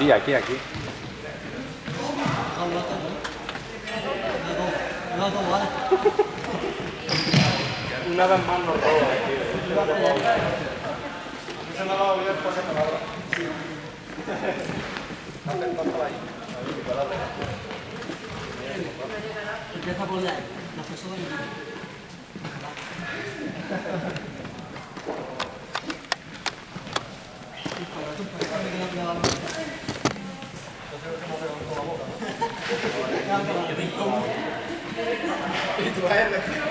Aquí, aquí, aquí. Una vez más nos roba, tío. Se me va a olvidar por esa palabra. Sí. Hacen tanto ahí. Empieza a poner la persona y Y tú eres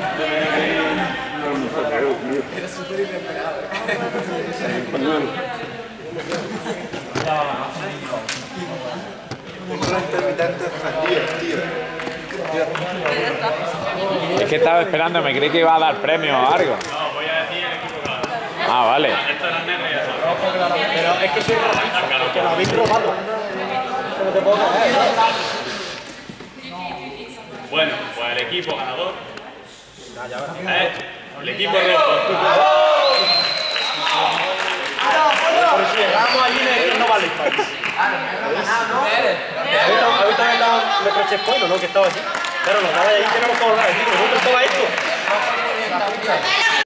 súper inesperado. Un intermitente ofendido, tío. Es que estaba esperando, me creí que iba a dar premio o algo. No, voy a decir el equipo ganador. Ah, vale. Esto era negro y ya está. Pero es que soy racista, que lo habéis robado. No te puedo creer. Bueno, pues el equipo ganador es el equipo rojo. Pero si llegamos allí no vale el país. Ahorita me estaba nuestro checkpoint, ¿no? Que estaba así. Pero no, nada, ahí tenemos que volver. Nosotros todo esto.